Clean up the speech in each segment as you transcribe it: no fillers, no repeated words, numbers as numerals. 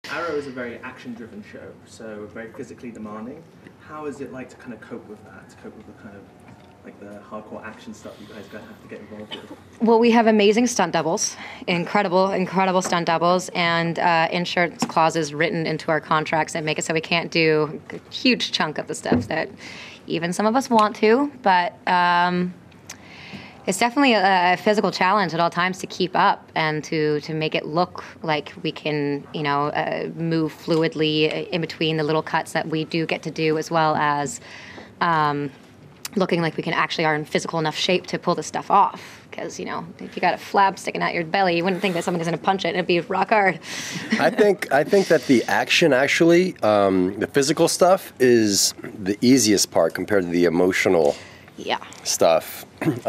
Arrow is a very action-driven show, so very physically demanding. How is it like to kind of cope with that, to cope with the kind of like the hardcore action stuff you guys going to have to get involved with? Well, we have amazing stunt doubles, incredible stunt doubles, and insurance clauses written into our contracts that make it so we can't do a huge chunk of the stuff that even some of us want to, but it's definitely a physical challenge at all times to keep up and to make it look like we can, move fluidly in between the little cuts that we do get to do, as well as looking like we actually are in physical enough shape to pull this stuff off. Because, if you got a flab sticking out your belly, you wouldn't think that somebody's going to punch it. It'd be rock hard. I think that the action, actually, the physical stuff is the easiest part compared to the emotional stuff.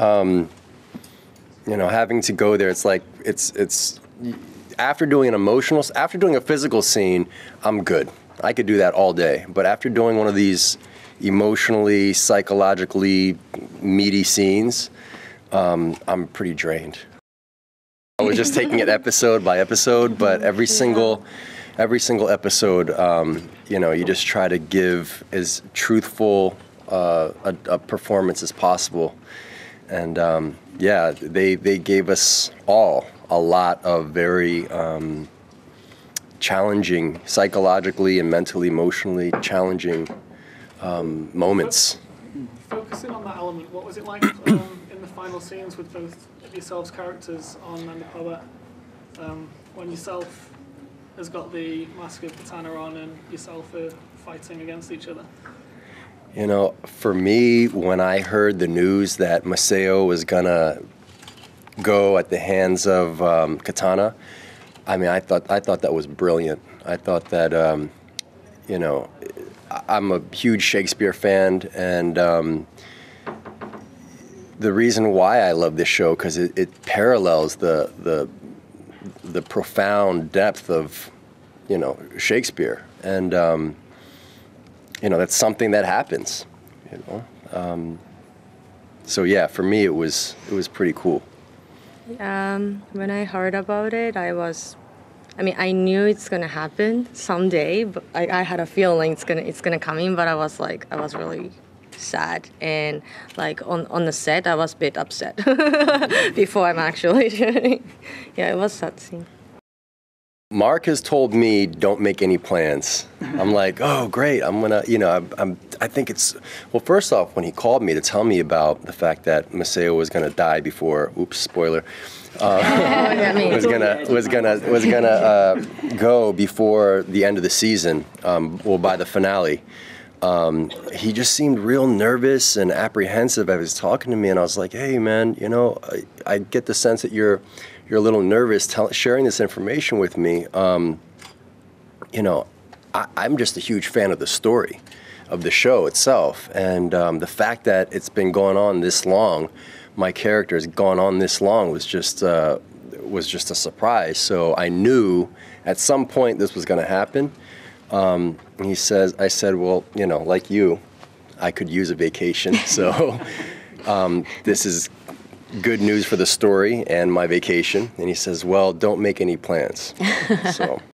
Having to go there, it's like, it's after doing a physical scene, I'm good. I could do that all day. But after doing one of these emotionally, psychologically meaty scenes, I'm pretty drained. I was just taking it episode by episode, but every single episode, you just try to give as truthful a performance as possible. And they gave us all a lot of very challenging, psychologically and mentally, emotionally challenging moments. Focusing on that element, what was it like in the final scenes with both of yourselves' characters on and the poet, when yourself has got the mask of Katana on and yourself are fighting against each other? For me, when I heard the news that Masao was gonna go at the hands of Katana, I thought that was brilliant. I thought that, I'm a huge Shakespeare fan, and the reason why I love this show, because it parallels the profound depth of, Shakespeare, and that's something that happens, So yeah, for me it was pretty cool. When I heard about it, I knew it's gonna happen someday, but I had a feeling it's gonna come in, but I was really sad, and on the set I was a bit upset before I'm actually shooting. Yeah, it was sad scene. Mark has told me don't make any plans. I'm like, oh great, I'm gonna, I think it's, well, first off, when he called me to tell me about the fact that Masao was gonna die before, oops, spoiler, was gonna go before the end of the season, by the finale. He just seemed real nervous and apprehensive as he was talking to me, and I was like, hey man, I get the sense that you're a little nervous sharing this information with me. I'm just a huge fan of the story, of the show itself, and the fact that it's been going on this long, my character has gone on this long, was just a surprise. So I knew at some point this was going to happen. I said, well, like you, I could use a vacation, so this is good news for the story and my vacation. And he says, well, don't make any plans. So